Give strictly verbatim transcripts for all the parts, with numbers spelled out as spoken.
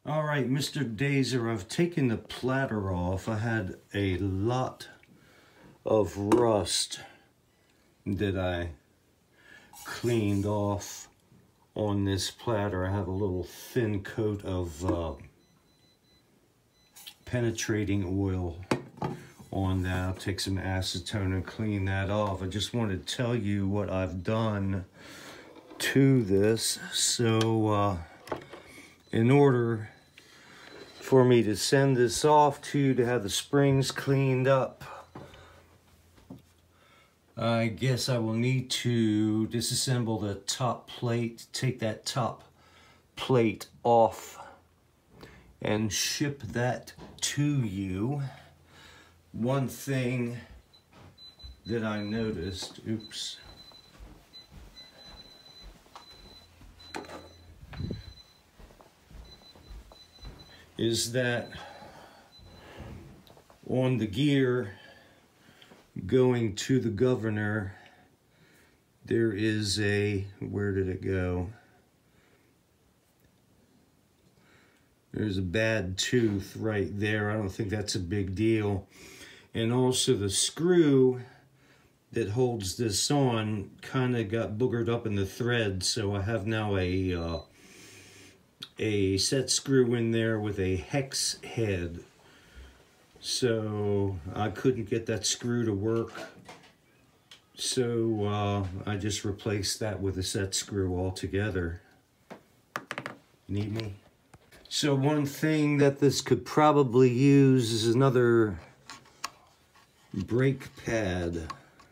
All right, Mister Dazer, I've taken the platter off. I had a lot of rust that I cleaned off on this platter. I have a little thin coat of uh, penetrating oil on that. I'll take some acetone and clean that off. I just want to tell you what I've done to this. So uh, in order for me to send this off to you to have the springs cleaned up, I guess I will need to disassemble the top plate, take that top plate off and ship that to you. One thing that I noticed, oops, is that on the gear going to the governor, there is a, where did it go? There's a bad tooth right there. I don't think that's a big deal. And also the screw that holds this on kind of got boogered up in the thread, so I have now a uh, a set screw in there with a hex head. So I couldn't get that screw to work. So uh, I just replaced that with a set screw altogether. Need me? So one thing that this could probably use is another brake pad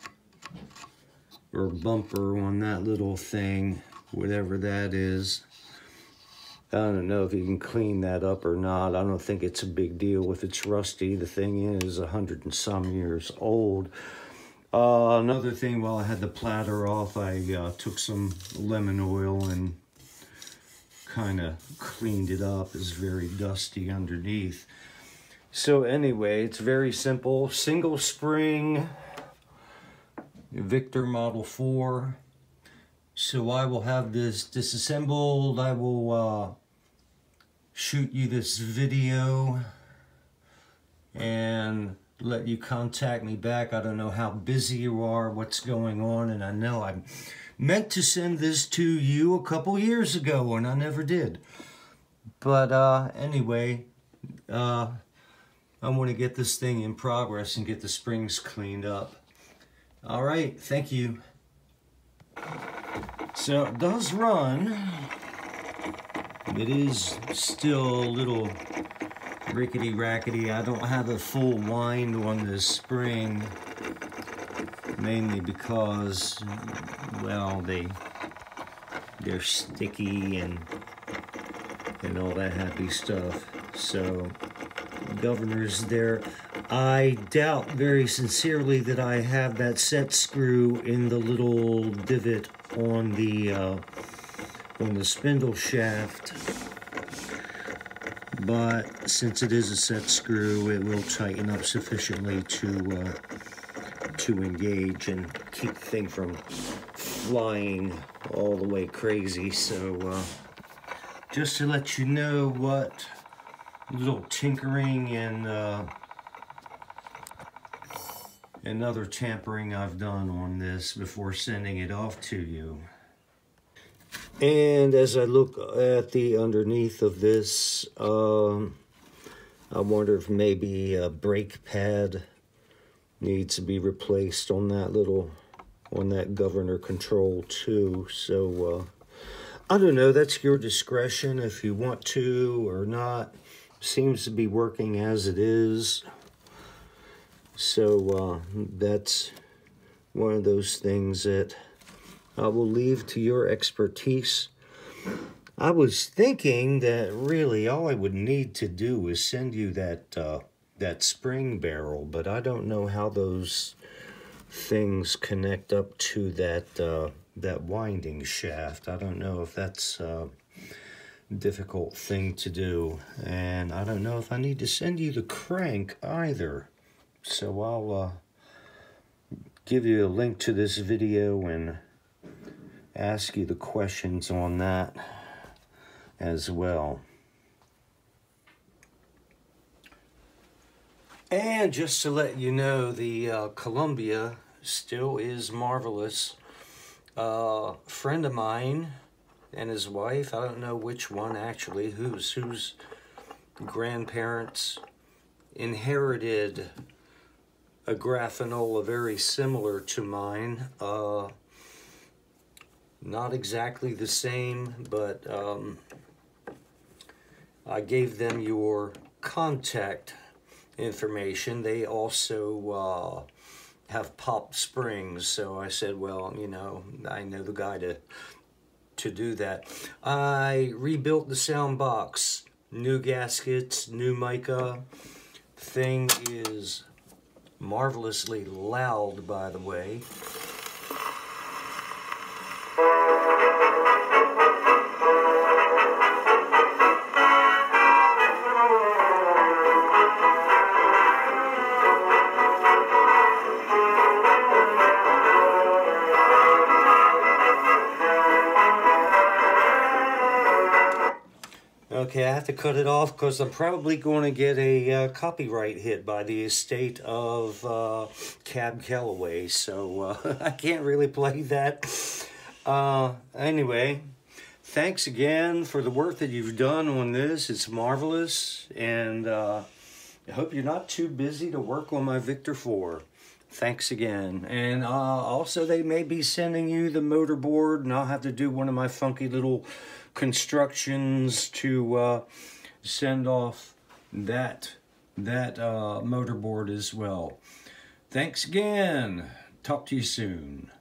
or bumper on that little thing, whatever that is. I don't know if you can clean that up or not. I don't think it's a big deal if it's rusty. The thing is a hundred and some years old. Uh, another thing, while I had the platter off, I uh, took some lemon oil and kind of cleaned it up. It's very dusty underneath. So anyway, it's very simple. Single spring Victor Model four. So I will have this disassembled. I will uh, shoot you this video and let you contact me back. I don't know how busy you are, what's going on, and I know I meant to send this to you a couple years ago and I never did. But uh, anyway, uh, I want to get this thing in progress and get the springs cleaned up. All right, thank you. So it does run. It is still a little rickety-rackety. I don't have a full wind on this spring, mainly because, well, they, they're sticky and, and all that happy stuff. So, governor's there. I doubt very sincerely that I have that set screw in the little divot on the uh, on the spindle shaft, but since it is a set screw, it will tighten up sufficiently to uh, to engage and keep the thing from flying all the way crazy. So uh, just to let you know what little tinkering and uh, and other tampering I've done on this before sending it off to you. And as I look at the underneath of this, um, I wonder if maybe a brake pad needs to be replaced on that little, on that governor control too. So, uh, I don't know, that's your discretion if you want to or not. Seems to be working as it is. So uh, that's one of those things that I will leave to your expertise. I was thinking that really all I would need to do is send you that uh, that spring barrel, but I don't know how those things connect up to that uh, that winding shaft. I don't know if that's a difficult thing to do, and I don't know if I need to send you the crank either. So I'll uh, give you a link to this video and ask you the questions on that as well. And just to let you know, the uh, Columbia still is marvelous. A uh, friend of mine and his wife, I don't know which one actually, whose whose grandparents inherited a Grafanola very similar to mine. Uh, not exactly the same, but um, I gave them your contact information. They also uh, have popped springs, so I said, well, you know, I know the guy to to do that. I rebuilt the sound box, new gaskets, new mica. Thing is marvelously loud, by the way. Okay, I have to cut it off because I'm probably going to get a uh, copyright hit by the estate of uh, Cab Calloway, so uh, I can't really play that. Uh, anyway, thanks again for the work that you've done on this. It's marvelous, and uh, I hope you're not too busy to work on my Victor four. Thanks again. And uh, also, they may be sending you the motorboard, and I'll have to do one of my funky little constructions to uh, send off that, that uh, motorboard as well. Thanks again. Talk to you soon.